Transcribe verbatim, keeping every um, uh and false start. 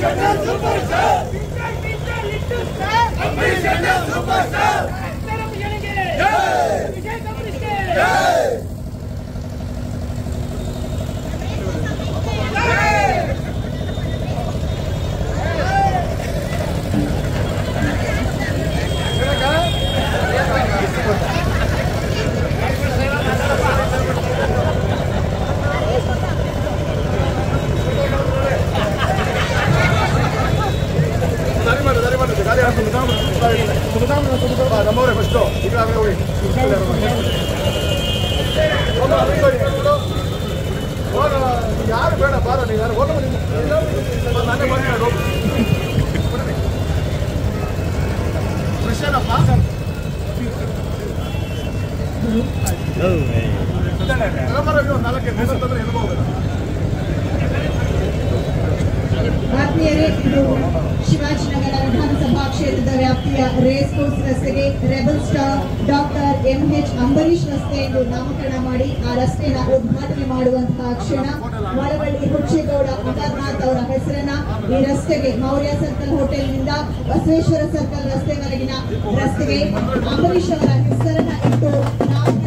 ಯಾರು ಬೇಡ ಬಾರ ನೀನು ಓಟ ನಾನೇ ಮಾತಾಡೋ ವಿಷಯನಪ್ಪ ನಾಲ್ಕು ನಿಲ್ಸಂತಂದ್ರೆ ಎಲ್ಲಿ ಹೋಗೋದು ಆತ್ಮೀಯರೇ, ಇದು ಶಿವಾಜಿನಗರ ವಿಧಾನಸಭಾ ಕ್ಷೇತ್ರದ ವ್ಯಾಪ್ತಿಯ ರೇಸ್ ಕೋರ್ಸ್ ರಸ್ತೆಗೆ rebel star doctor M H Ambareesh ರಸ್ತೆ ಎಂದು ನಾಮಕರಣ ಮಾಡಿ ಆ ರಸ್ತೆನ ಉದ್ಘಾಟನೆ ಮಾಡುವಂತಹ ಕ್ಷಣ. ಮಳವಳ್ಳಿ ಹುಚ್ಚೇಗೌಡ ಅಮರನಾಥ್ ಅವರ ಹೆಸರನ್ನ ಈ ರಸ್ತೆಗೆ ಮೌರ್ಯ ಸರ್ಕಲ್ ಹೋಟೆಲ್ನಿಂದ ಬಸವೇಶ್ವರ ಸರ್ಕಲ್ ರಸ್ತೆವರೆಗಿನ ರಸ್ತೆಗೆ ಅಂಬರೀಶ್ ಅವರ ಹೆಸರನ್ನ ಇಟ್ಟು ನಾವು